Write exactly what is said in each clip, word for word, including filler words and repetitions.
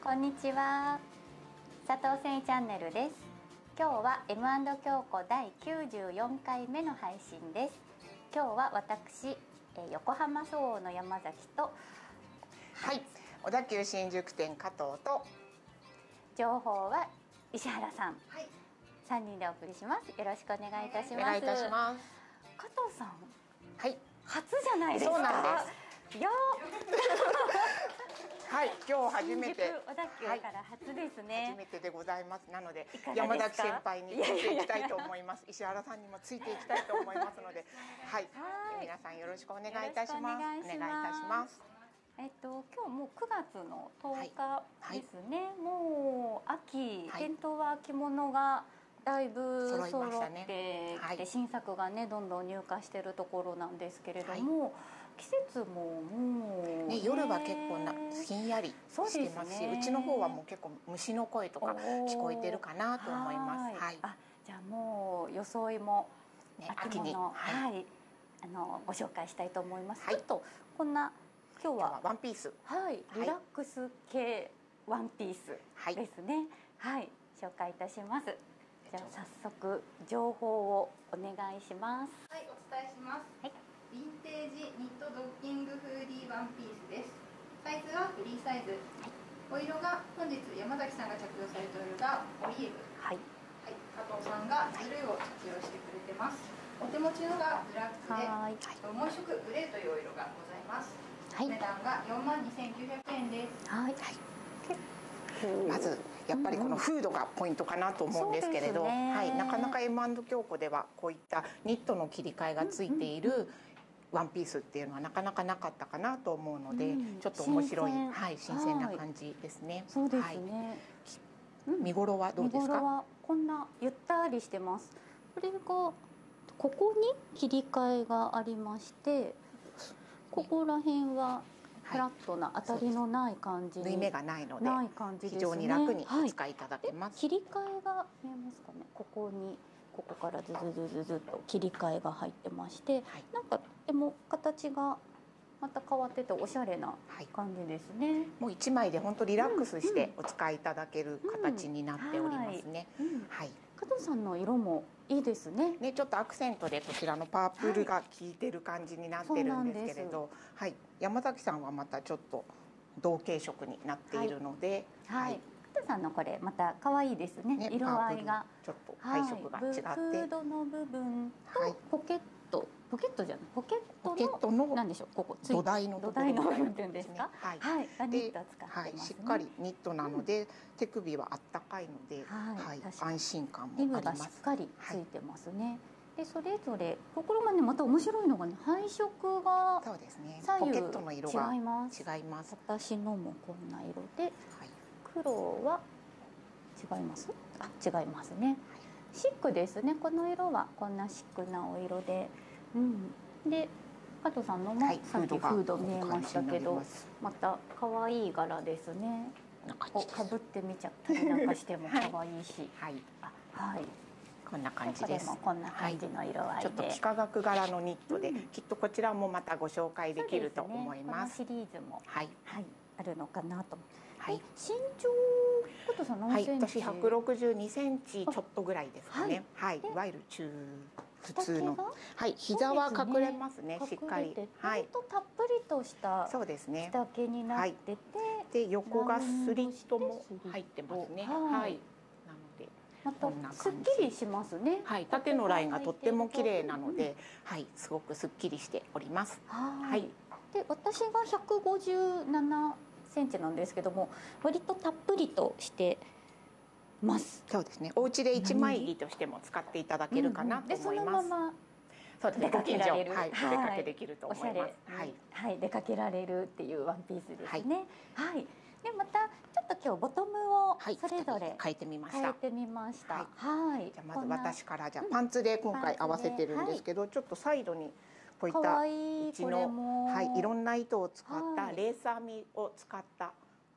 こんにちは、佐藤繊維チャンネルです。今日は エムアンド 京子だいきゅうじゅうよんかいめの配信です。今日は私、横浜総合の山崎と、 はい、小田急新宿店加藤と、 情報は石原さん、 はい、 さんにんでお送りします。よろしくお願いいたします。 お願いいたします。 加藤さん、 はい、 初じゃないですか。 そうなんです。 いやはい、今日初めて新宿小田急から初ですね、 はい、初めてでございます。なので山崎先輩についていきたいと思います。石原さんにもついていきたいと思いますので、はい、はい、皆さんよろしくお願いいたします。お願いいたします。 えっと今日もうくがつのとおかですね。はいはい、もう秋、はい、店頭は秋物がだいぶ揃ってきて、新作がねどんどん入荷しているところなんですけれども、はい、季節ももう、ねね、夜は結構なひんやりしてますし、うちの方はもう結構虫の声とか聞こえてるかなと思います。はい、 あ、じゃあもう装いも秋物、 ね、秋に、 はい、はい、あのご紹介したいと思います。 はい、 ちょっとこんな今日はワンピース、 はい、リラックス系ワンピースですね。はい、はい、紹介いたします。じゃあ早速情報をお願いします。 はい、お伝えします。はい、ヴィンテージニットドッキングフーディーワンピースです。サイズはフリーサイズ。はい、お色が本日山崎さんが着用されているのがオリーブ。はい。はい、加藤さんがブルーを着用してくれてます。お手持ちのがブラックで、はい、もう一色グレーというお色がございます。はい、値段がよんまんにせんきゅうひゃくえんです。はい。はい、 まずやっぱりこのフードがポイントかなと思うんですけれど、ね、はい、なかなか エムアンド 京子ではこういったニットの切り替えがついているワンピースっていうのはなかなかなかったかなと思うので、うん、ちょっと面白い、はい、新鮮な感じですね。 そうですね。 はい、見頃はどうですか？見頃はこんなゆったりしてます。これがここに切り替えがありまして、ここら辺はフラットな当たりのない感じに、 縫い目がないのでない感じですね、 非常に楽にお使いいただけます。 はい、切り替えが見えますかね。ここにここからズズズズズっと切り替えが入ってまして、はい、なんかでも形がまた変わってておしゃれな感じですね。はい、 もう一枚で本当リラックスしてお使いいただける形になっておりますね。はい。 加藤さんの色もいいですね。 ね、ちょっとアクセントでこちらのパープルが効いてる感じになってるんですけれど、はい、山崎さんはまたちょっと同系色になっているので、 はい。はい、加藤さんのこれまた可愛いですね。ね、色合いがちょっと配色が違って、 はい、フードの部分とポケット、ポケットじゃないポケットのなんでしょう、ここ土台の土台の部分っていうんですか。 はい、 はい、ニット使ってますね。はい、 しっかりニットなので、手首はあったかいので、はい、安心感もあります。 リブがしっかりついてますね。でそれぞれところがねまた面白いのがね配色がそうですね。 左右ポケットの色が違います。 違います。 私のもこんな色で、はい、黒は違います。あ、違いますね。はい、シックですね。この色はこんなシックなお色で、うん。で加藤さんのもさっきフード見えましたけど、また可愛い柄ですね。こうかぶってみちゃったりなんかしても可愛いし、 はい、 はい。 こんな感じです。 こんな感じの色合いで、 ちょっと幾何学柄のニットで、うん、きっとこちらもまたご紹介できると思います。 このシリーズも、はい、はい、あるのかなと。はい。身長加藤さん何センチ？ はい、私ひゃくろくじゅうにセンチちょっとぐらいですかね。はい、いわゆる中普通の、はい、膝は隠れますね、しっかり。 はい。とたっぷりとしたそうですね。 着丈になってて、 で横がスリットも入ってますね。はい。なので。 またすっきりしますね。 はい、縦のラインがとっても綺麗なので、はい、すごくすっきりしております。 はい。で、私がひゃくごじゅうななセンチなんですけども、割とたっぷりとしてます。 そうですね。お家で一枚着としても使っていただけるかなと思います。 で、そのままそうですね。ご近所、はい、お出かけできると思います。 はい、はい、出かけられるっていうワンピースですね。はい。でまたちょっと今日ボトムをそれぞれ変えてみました。 変えてみました。はい。 じゃあまず私からじゃあパンツで今回合わせてるんですけど、ちょっとサイドにこういったうちのはいいろんな糸を使ったレース編みを使った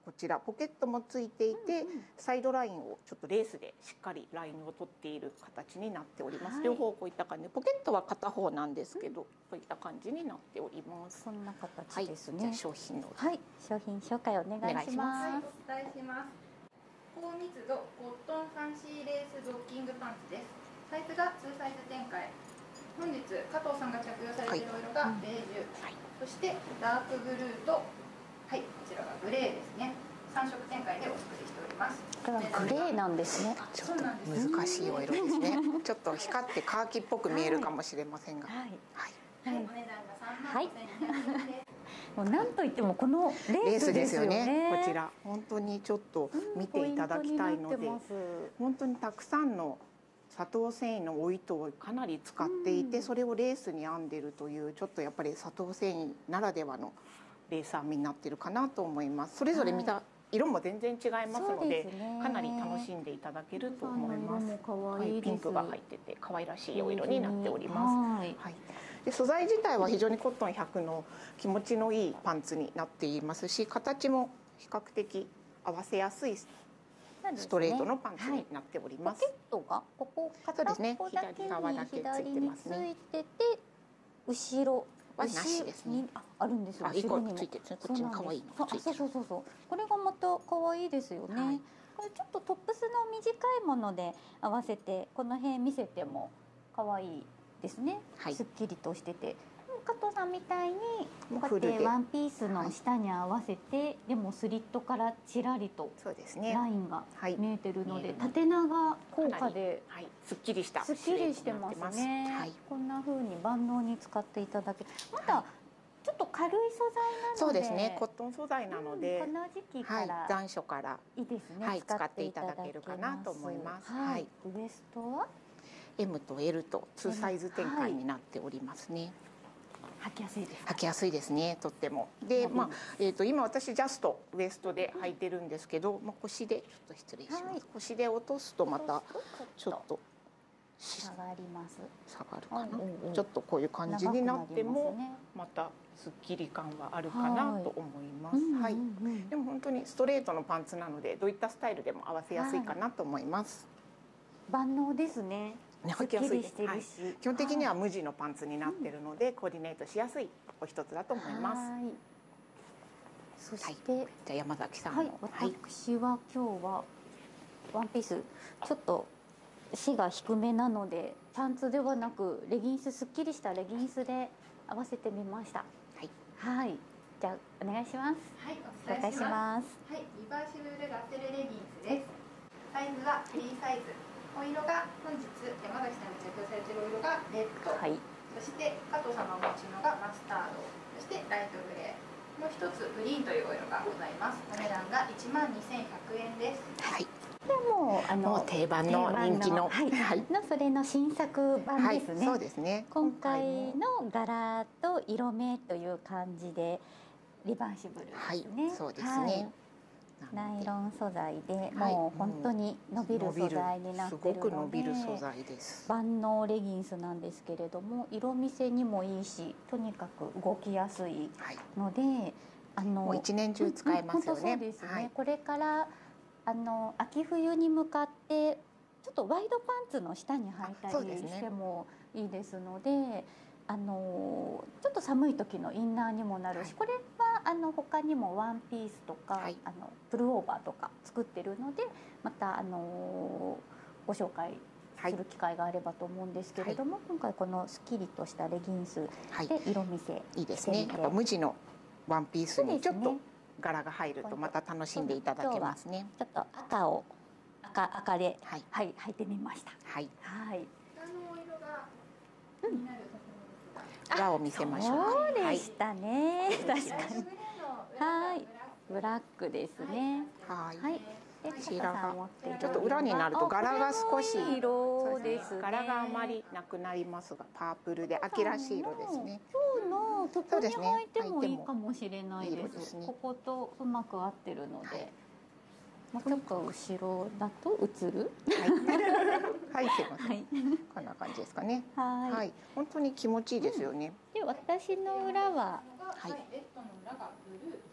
こちらポケットもついていて、うんうん、サイドラインをちょっとレースでしっかりラインを取っている形になっております。はい、両方こういった感じ、ポケットは片方なんですけど、うん、こういった感じになっております。 こんな形ですね。 はい、じゃあ商品のはい、商品紹介お願いします。 はい、お伝えします。高密度コットンファンシーレースドッキングパンツです。サイズがツーサイズ展開。本日加藤さんが着用されているお色がベージュ、はい、そしてダークブルーと、はい、こちらがグレーですね。さん色展開でお作りしております。 これはグレーなんですね。 ちょっと難しいお色ですね。ちょっと光ってカーキっぽく見えるかもしれませんが、はい、 はいはい、お値段がさんまんごせんにひゃくえんです。 もうなんといってもこのレースですよね。 レースですよね。こちら本当にちょっと見ていただきたいので、本当にたくさんの佐藤繊維のお糸をかなり使っていて、それをレースに編んでるというちょっとやっぱり佐藤繊維ならではのレース編みになってるかなと思います。それぞれ見た、はい、色も全然違いますので、ね、かなり楽しんでいただけると思います。はい、ピンクが入ってて可愛らしいお色になっております。はい、はい、で素材自体は非常にコットンひゃくの気持ちのいいパンツになっていますし、形も比較的合わせやすいストレートのパンツになっております。 ポケットがここ片方だけに左についてて、後ろはなしですね。 あ、あるんですよ。 後ろにもついてる。こっちに可愛いのがついてる。 そうそうそう。これがまた可愛いですよね。はい、これちょっとトップスの短いもので合わせてこの辺見せても可愛いですね。はい、すっきりとしてて。加藤さんみたいにこうやってワンピースの下に合わせて、はい、でもスリットからちらりとラインが見えてるので、はい、縦長効果で、 はい、すっきりしたすっきりしてますね。はい、こんな風に万能に使っていただけ、またちょっと軽い素材なので、 そうですね、コットン素材なので、 うん、この時期から、 はい、残暑からいいですね、 はい、使っていただけるかなと思います。はい、 ウエストはエム と エル とツーサイズ展開になっておりますね。 履きやすいですか？ 履きやすいですね、とっても。で、まあ、えっと、今私ジャストウエストで履いてるんですけど、まあ、腰でちょっと失礼します。はい、腰で落とすとまたちょっと下がります。 下がるかな。ちょっとこういう感じになっても、またすっきり感はあるかなと思います。はい。でも本当にストレートのパンツなので、どういったスタイルでも合わせやすいかなと思います。 万能ですね。 履きやすいです。はい、基本的には無地のパンツになっているので、コーディネートしやすいお一つだと思います。はい、 そして、はい、 じゃあ山崎さん、 はい、私は今日はワンピースちょっと背が低めなので、パンツではなくレギンス、すっきりしたレギンスで合わせてみました。はい、はい、じゃあお願いします。 はい、お願いします。はい、リバーシブルラテルレギンスです。サイズはフリーサイズ。お色が本日山崎さんが着用されているお色がレッド、はい、そして加藤さんがお持ちのがマスタード、そしてライトグレー、もう一つグリーンというお色がございます。お値段がいちまんにせんひゃくえんです。はい。 でもあの定番の人気の、 はいはい、のそれの新作版ですね。 はい、そうですね。 今回の柄と色目という感じでリバーシブルですね。 はい、そうですね。はい、 ナイロン素材でもう本当に伸びる素材になっているので、すごく伸びる素材です。万能レギンスなんですけれども、色見せにもいいし、とにかく動きやすいので、はい、あのもう一年中使えますよね。 そうですね。はい、これからあの秋冬に向かってちょっとワイドパンツの下に履いたりしてもいいですので。あのちょっと寒い時のインナーにもなるし、はい、これはあの他にもワンピースとか、はい、あのプルオーバーとか作ってるので、またあのご紹介する機会があればと思うんですけれども、はい、今回このすっきりとしたレギンスで色見せ、はい、 いいですね。やっぱ無地のワンピースにちょっと柄が入るとまた楽しんでいただけますね。 ちょっと赤を赤赤で、はい、はい、履いてみました。はい。はい。 あの色が気になる。 裏を見せましょう。 そうでしたね。確かに。はい。ブラックですね。 はい。こちらがちょっと裏になると柄が少し色ですね。 柄があまりなくなりますが、パープルで秋らしい色ですね。 今日のここに履いてもいいかもしれないです。こことうまく合ってるので。もうちょっと後ろだと映る。 はい、すいません。こんな感じですかね。はい、本当に気持ちいいですよね。 で、私の裏は、 はい、レッドの裏がブルー。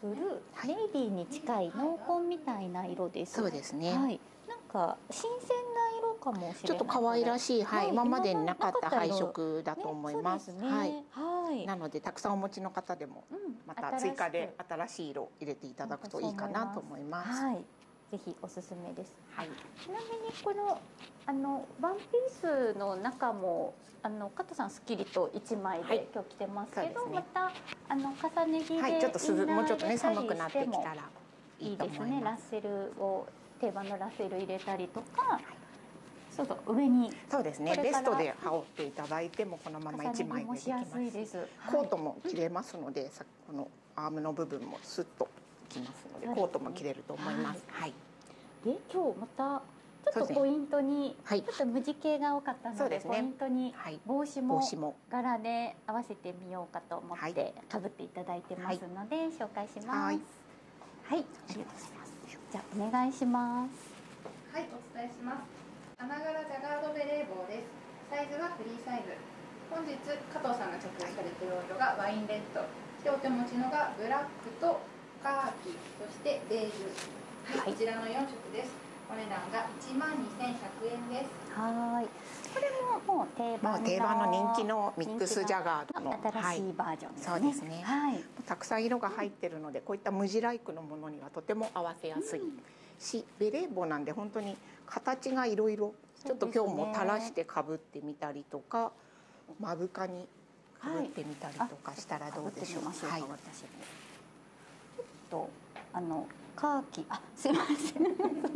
ブルー、 はいネイビーに近い濃紺みたいな色です。 そうですね。 はい、なんか新鮮な色かもしれない。 ちょっと可愛らしい、はい、 はい、 今までになかった配今までなかった色色だと思います。 ね、そうですね。 はい。 はい。 なのでたくさんお持ちの方でも、 うん、 また追加で新しい色を入れていただくといいかなと思います。 はい。ぜひおすすめです。 はい。 ちなみにこのあのワンピースの中もあの加藤さんスッキリと一枚で、はい、今日着てますけど、ね、またあの重ね着で、はい、 ちょっと涼もうちょっとね寒くなってきたらいいと思います。 いいですね。ラッセルを定番のラッセル入れたりとか。そうそう上にそうですね。ベストで羽織っていただいてもこのまま一枚でできます。コートも着れますので、さこのアームの部分もスッときますので、コートも着れると思います。はい。 で今日またちょっとポイントに、ちょっと無地系が多かったので、ポイントに帽子も柄で合わせてみようかと思ってかぶっていただいてますので紹介します。はい、ありがとうございます。じゃあお願いします。 はい、お伝えします。花柄ジャガードベレー帽です。サイズはフリーサイズ。本日加藤さんが着用されているお色がワインレッド。でお手持ちのがブラックとカーキ、そしてベージュ。はい、こちらのよん色です。お値段がいちまんにせんひゃくえんです。 はい。これももう定番の、 もう定番の人気のミックスジャガードの新しいバージョンですね。 はい、そうですね。はい。たくさん色が入ってるので、こういった無地ライクのものにはとても合わせやすい。うんしベレー帽なんで本当に形がいろいろちょっと今日も垂らしてかぶってみたりとか、目深にかぶってみたりとかしたらどうでしょう。はい。 私もちょっとあのカーキあすいませんちょ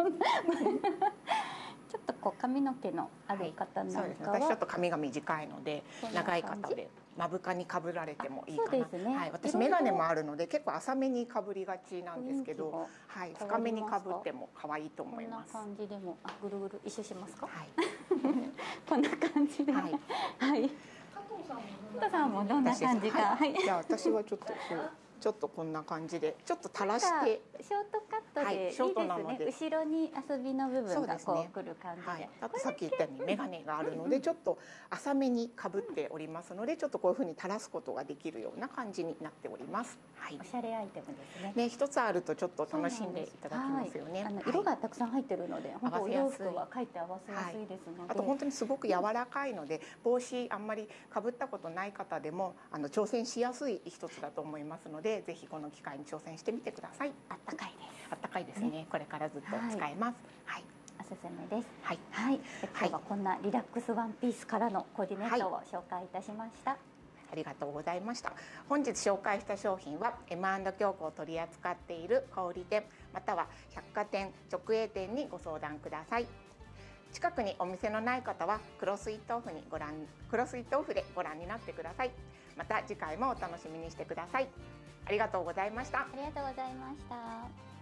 っとこう髪の毛のある方なんかは、はい、 私ちょっと髪が短いので長い方で目深にかぶられてもいいかな。そうですね。はい、私眼鏡もあるので結構浅めにかぶりがちなんですけど、はい、深めにかぶっても可愛いと思います。 こんな感じでもあぐるぐる一周しますか。はい。こんな感じで。はい。はい。加藤さんもどんな感じか。 はい。じゃあ私はちょっとこう。ちょっとこんな感じでちょっと垂らしてショートカットでいいですね。後ろに遊びの部分がこうくる感じで、はい、 あとさっき言ったように眼鏡があるのでちょっと浅めにかぶっておりますので、ちょっとこういうふうに垂らすことができるような感じになっております。はい、 おしゃれアイテムですね。 ね、一つあるとちょっと楽しんでいただきますよね。 はい、あの色がたくさん入ってるので、本当お洋服はかえって合わせやすいですので、 はい、あと本当にすごく柔らかいので、帽子あんまりかぶったことない方でもあの挑戦しやすい一つだと思いますので、ぜひこの機会に挑戦してみてください。 あったかいです。 あったかいですね。ね、これからずっと使えます。はい。 おすすめです。 はい。 はい。今日はこんなリラックスワンピースからのコーディネートを紹介いたしました。はい、 ありがとうございました。本日紹介した商品は エムアンド 京子を取り扱っている小売店または百貨店直営店にご相談ください。近くにお店のない方はクロスイットオフにご覧クロスイットオフでご覧になってください。また次回もお楽しみにしてください。ありがとうございました。 ありがとうございました。